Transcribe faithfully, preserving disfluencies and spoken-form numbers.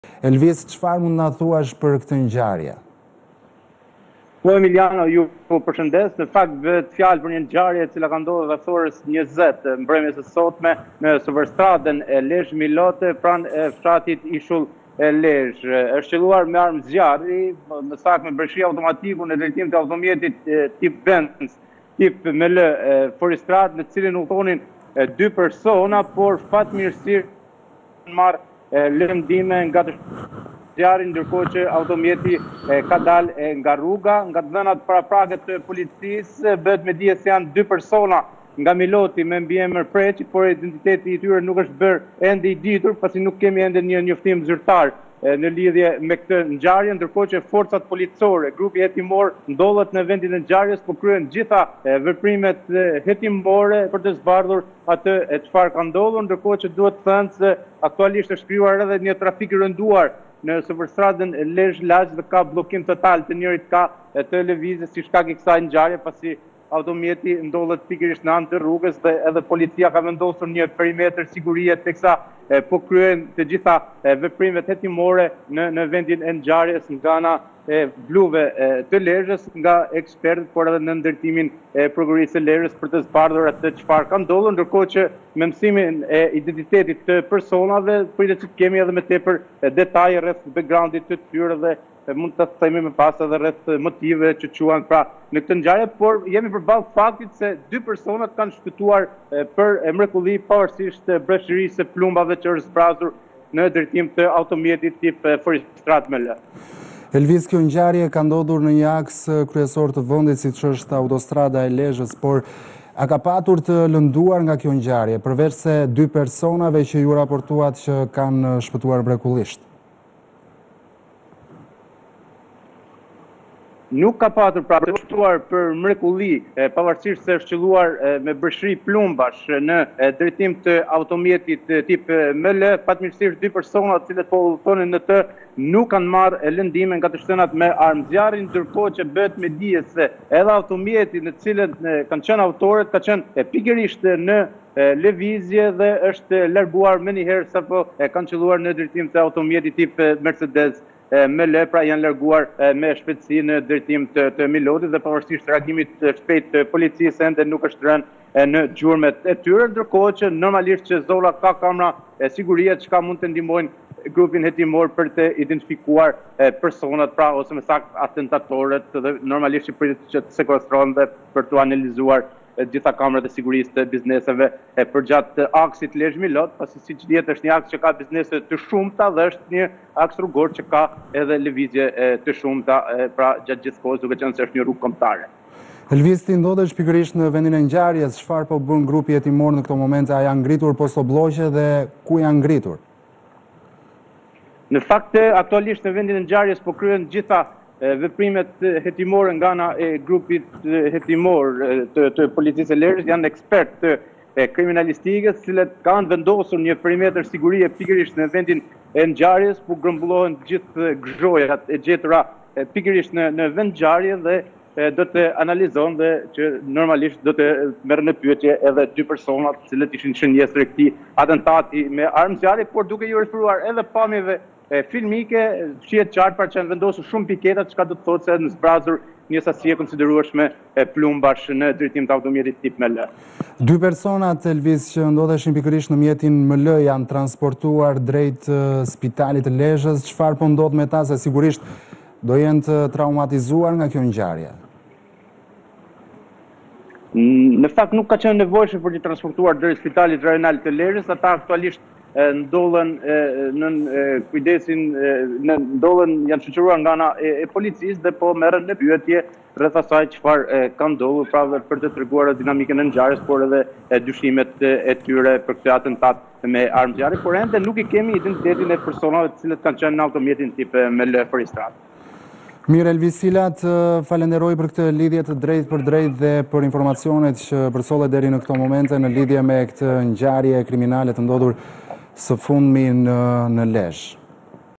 Elvis, çfarë mund na thuash për këtë ngjarje? Po Emiliano, ju po përshëndes. Në fakt bëhet fjalë për një ngjarje e cila ka ndodhur rreth orës njëzet mbrëmjes së sotme në Foristradën e LEZHë Miloti pranë fshatit Ishull e LEZHë. Është qëlluar me armë zjarri, në saktë me Breshëri automatiku në drejtim të automjetit tip Benz, tip M L Foristradë, në cilin udhëtonin dy persona, por fatmirësisht marrë lëndime nga të zjarri, ndërkohë që automjeti ka dalë nga rruga. Nga të dhënat paraprake të policisë bëhet me dije se janë dy persona nga Miloti me mbiemër Preçi, por identiteti i tyre nuk është bërë ende i ditur, pasi nuk kemi ende një njoftim zyrtar në lidhje me këtë ngjarje, ndërkohë që forcat policore, grupi hetimor ndodhet në vendin e ngjarjes, po kryen gjitha veprimet hetimore për të zbardhur atë e çfarë ka ndodhur, ndërkohë që duhet thënë se aktualisht është krijuar edhe një trafik i rënduar në Foristradën e LEZHë dhe ka bllokim total të njëjtit ka të lëvizjes si shkak i kësaj ngjarje, pasi automjeti ndodhet pikërisht në anë të rrugës dhe edhe policia ka vendosur një perimetër sigurie teksa po kryen të gjitha veprimet hetimore në, në vendin e ngjarjes nga ana e bluve të LEZHës, nga ekspertët, por edhe në ndërtimin e prokurisë së LEZHës për të zbardhur atë çfarë ka ndodhur, ndërkohë që me mësimin e identitetit të personave pritet që kemi edhe më tepër detaje rreth backgroundit të tyre dhe mund të themi më pas edhe rreth motive që quan pra në këtë ngjarje, por jemi përballë faktit se dy personat kanë shpëtuar për mrekulli pavarësisht breshërisë së plumbave që është zbrazur në drejtim të automjetit tip Foristradë Mercedes Benz. Elvis, kjo ngjarje ka ndodhur në një aks kryesor të vendit siç është autostrada e LEZHës, por a ka patur të lënduar nga kjo ngjarje, përveç se dy personave që ju raportuat që kanë shpëtuar mrekullisht? Nuk ka patur pra të shpëtuar për mrekulli, pavarësisht se është qëlluar me breshëri plumbash në drejtim të automjetit tip M L, fatmirësisht dy persona të cilët po udhëtonin në të nuk kanë marrë lëndime nga të shtënat me armë zjarri, ndërkohë që bëhet me dije se edhe automjeti në cilën kanë qenë autorët ka qenë pikërisht në lëvizje dhe është larguar më njëherë sapo kanë qëlluar në drejtim të automjetit tip Mercedes M L, pra janë larguar me shpejtësi në drejtim të, të Milotit dhe pavarësisht reagimit shpejt të policisë ende nuk është rënë në gjurmet e tyre, ndërkohë që normalisht që zona ka kamera e sigurie që ka mund të ndihmojnë grupin hetimor për të identifikuar personat, pra ose me saktë atentatorët, dhe normalisht që pritet që të sekuestrohen dhe për të analizuar gjitha kamerat e sigurisë të bizneseve përgjatë aksit LEZHë Milot, pasi siç dihet është një aks që ka biznese të shumta dhe është një aks rrugor që ka edhe lëvizje të shumta pra gjatë gjithë kohës, duke qenë se është një rrugë kombëtare. Elvis, ti ndodhesh pikërisht në vendin e ngjarjes, çfarë po bën grupi hetimor në këto momente? A janë ngritur postobllogje dhe ku janë ngritur? Në fakt aktualisht në vendin e ngjarjes po kryen gjitha veprimet hetimore nga ana e grupit hetimor të, të policisë së LEZHës, janë ekspert të kriminalistikës, të cilët kanë vendosur një perimetër sigurie pikërisht në vendin e ngjarjes, ku grumbullohen gjithë gzhojat e gjetura pikërisht në, në vend ngjarje dhe do të analizon dhe që normalisht do të merren në pyetje edhe dy personat të cilët ishin shënjestër këtij atentati me armë zjarri, por duke ju referuar edhe pamjeve filmike, shihet qartë pra që janë vendosur shumë piketa, çka do të thotë se në zbrazur një sasi e konsiderueshme plumbash në drejtim të automjetit tip M L. Dy personat, Elvis, që ndodheshin pikërisht në mjetin M L janë transportuar drejt spitalit të LEZHës. Çfarë po ndodh me ta, se sigurisht do jenë të traumatizuar nga kjo ngjarje? Në fakt nuk ka qenë nevojshme për të transportuar drejt spitalit rajonal të LEZHës, ata aktualisht ndodhen në kujdesin, ndodhen janë shoqëruar nga ana e policisë dhe po merren në pyetje rreth asaj çfarë ka ndodhur, pra për të treguar dinamikën e ngjarjes, por edhe dyshimet e tyre për këtë atentat me armë zjarri, por ende nuk i kemi identitetin e personave të cilët kanë qenë në automjetin tip M L Foristradë. Mirë, ELvis Hila, të falenderoj për këtë lidhje të drejt për drejt dhe për informacionet që përsollet deri në këto momente në lidhje me këtë ngjarje kriminale të ndodhur së fundmi në, në LEZHë.